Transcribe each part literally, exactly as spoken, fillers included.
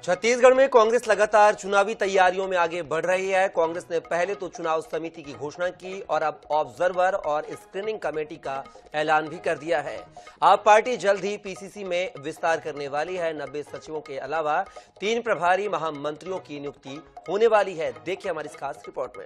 छत्तीसगढ़ में कांग्रेस लगातार चुनावी तैयारियों में आगे बढ़ रही है। कांग्रेस ने पहले तो चुनाव समिति की घोषणा की और अब ऑब्जर्वर और स्क्रीनिंग कमेटी का ऐलान भी कर दिया है। अब पार्टी जल्द ही पीसीसी में विस्तार करने वाली है। नब्बे सचिवों के अलावा तीन प्रभारी महामंत्रियों की नियुक्ति होने वाली है। देखिए हमारी इस खास रिपोर्ट में।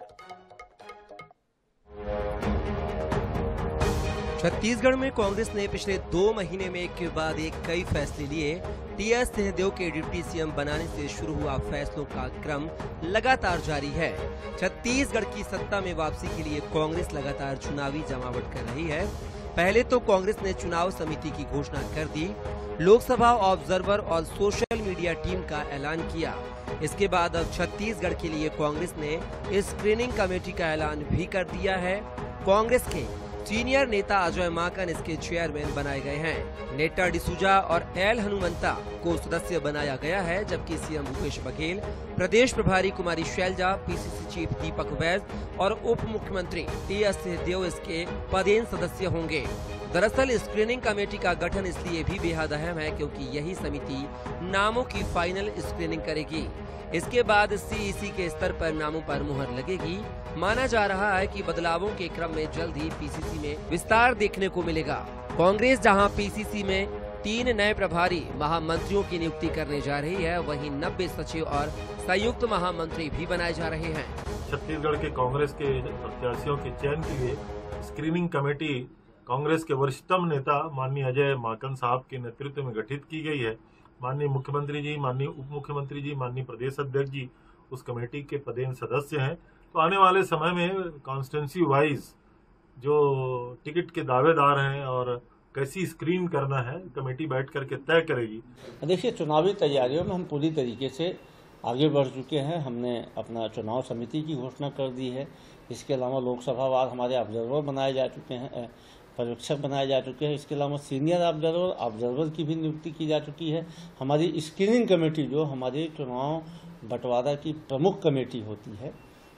छत्तीसगढ़ में कांग्रेस ने पिछले दो महीने में एक के बाद एक कई फैसले लिए। टीएस सिंहदेव के डिप्टी सीएम बनाने से शुरू हुआ फैसलों का क्रम लगातार जारी है। छत्तीसगढ़ की सत्ता में वापसी के लिए कांग्रेस लगातार चुनावी जमावट कर रही है। पहले तो कांग्रेस ने चुनाव समिति की घोषणा कर दी, लोकसभा ऑब्जर्वर और सोशल मीडिया टीम का ऐलान किया। इसके बाद अब छत्तीसगढ़ के लिए कांग्रेस ने स्क्रीनिंग कमेटी का ऐलान भी कर दिया है। कांग्रेस के सीनियर नेता अजय माकन इसके चेयरमैन बनाए गए हैं। नेता डिसूजा और एल हनुमंता को सदस्य बनाया गया है, जबकि सीएम भूपेश बघेल, प्रदेश प्रभारी कुमारी शैलजा, पीसीसी चीफ दीपक वैद और उप मुख्यमंत्री टीएस सिंहदेव इसके पदेन सदस्य होंगे। दरअसल स्क्रीनिंग कमेटी का गठन इसलिए भी बेहद अहम है क्योंकि यही समिति नामों की फाइनल स्क्रीनिंग करेगी। इसके बाद सीईसी के स्तर पर नामों पर मुहर लगेगी। माना जा रहा है कि बदलावों के क्रम में जल्द ही पीसीसी में विस्तार देखने को मिलेगा। कांग्रेस जहां पीसीसी में तीन नए प्रभारी महामंत्रियों की नियुक्ति करने जा रही है, वहीं नब्बे सचिव और संयुक्त महामंत्री भी बनाए जा रहे हैं। छत्तीसगढ़ के कांग्रेस के प्रत्याशियों के चयन के लिए स्क्रीनिंग कमेटी कांग्रेस के वरिष्ठतम नेता माननीय अजय माकन साहब के नेतृत्व में गठित की गई है। माननीय मुख्यमंत्री जी, माननीय उप मुख्यमंत्री जी, माननीय प्रदेश अध्यक्ष जी उस कमेटी के पदेन सदस्य हैं। तो आने वाले समय में कॉन्स्टिट्यूंसी वाइज जो टिकट के दावेदार हैं और कैसी स्क्रीन करना है, कमेटी बैठ करके तय करेगी। देखिए, चुनावी तैयारियों में हम पूरी तरीके से आगे बढ़ चुके हैं। हमने अपना चुनाव समिति की घोषणा कर दी है। इसके अलावा लोकसभा वार हमारे ऑब्जर्वर बनाए जा चुके हैं, पर्यवेक्षक बनाए जा चुके हैं। इसके अलावा सीनियर ऑब्जर्वर ऑब्जर्वर की भी नियुक्ति की जा चुकी है। हमारी स्क्रीनिंग कमेटी जो हमारे चुनाव बंटवारा की प्रमुख कमेटी होती है,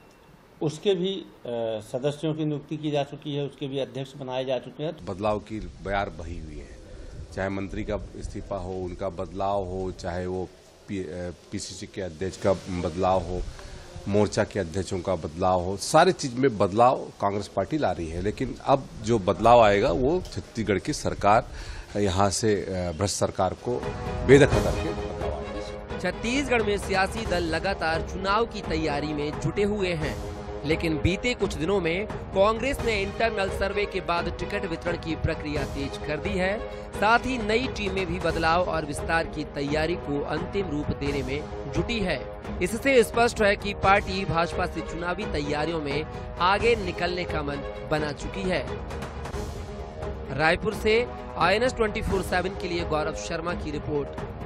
उसके भी सदस्यों की नियुक्ति की जा चुकी है, उसके भी अध्यक्ष बनाए जा चुके हैं। बदलाव की बयार बही हुई है, चाहे मंत्री का इस्तीफा हो, उनका बदलाव हो, चाहे वो पी, पीसीसी के अध्यक्ष का बदलाव हो, मोर्चा के अध्यक्षों का बदलाव हो, सारी चीज में बदलाव कांग्रेस पार्टी ला रही है। लेकिन अब जो बदलाव आएगा वो छत्तीसगढ़ की सरकार, यहाँ से भ्रष्ट सरकार को बेदखल करके बदलाव आएगा। छत्तीसगढ़ में सियासी दल लगातार चुनाव की तैयारी में जुटे हुए हैं, लेकिन बीते कुछ दिनों में कांग्रेस ने इंटरनल सर्वे के बाद टिकट वितरण की प्रक्रिया तेज कर दी है। साथ ही नई टीमें भी बदलाव और विस्तार की तैयारी को अंतिम रूप देने में जुटी है। इससे स्पष्ट है कि पार्टी भाजपा से चुनावी तैयारियों में आगे निकलने का मन बना चुकी है। रायपुर से I N S twenty four seven के लिए गौरव शर्मा की रिपोर्ट।